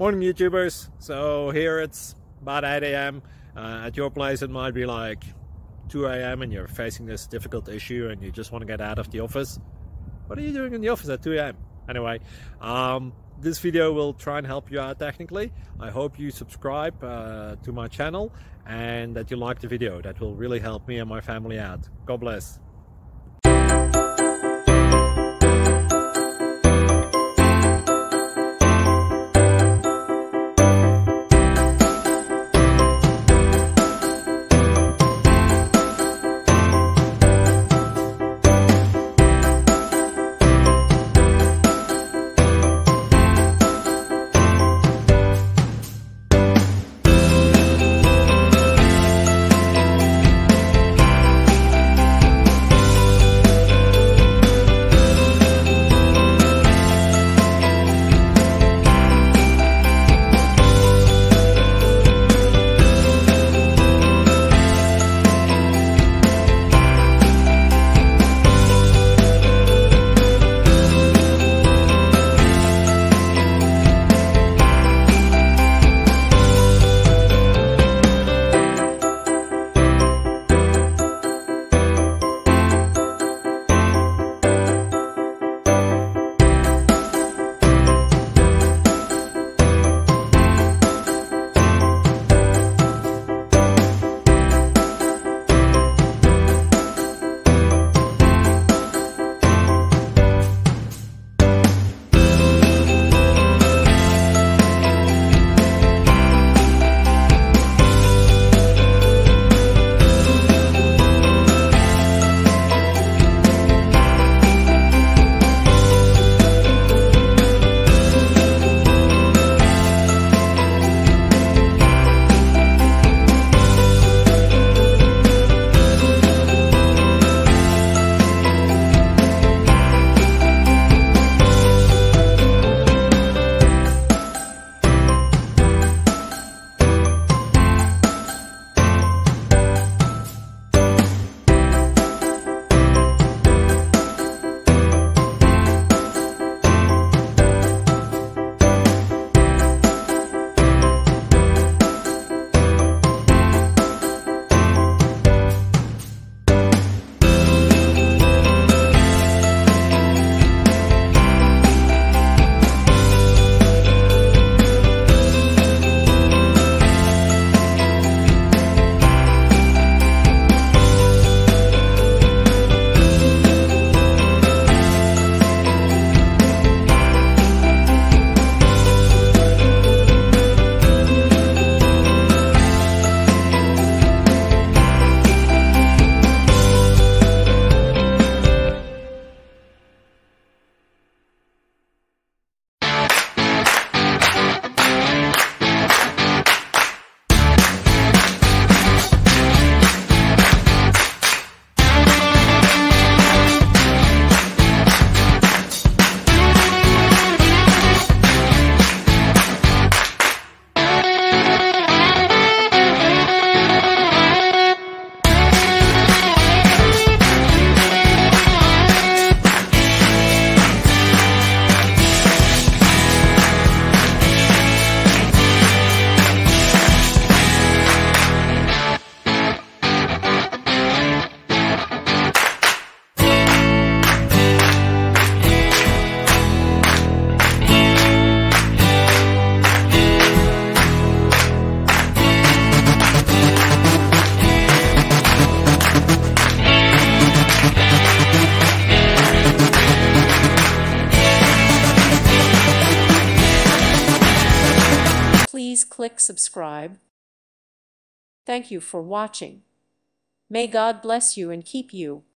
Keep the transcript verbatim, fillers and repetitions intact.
Morning YouTubers. So here it's about eight A M Uh, at your place it might be like two A M and you're facing this difficult issue and you just want to get out of the office. What are you doing in the office at two A M? Anyway, um, this video will try and help you out technically. I hope you subscribe uh, to my channel and that you like the video. That will really help me and my family out. God bless. Please click subscribe. Thank you for watching. May God bless you and keep you.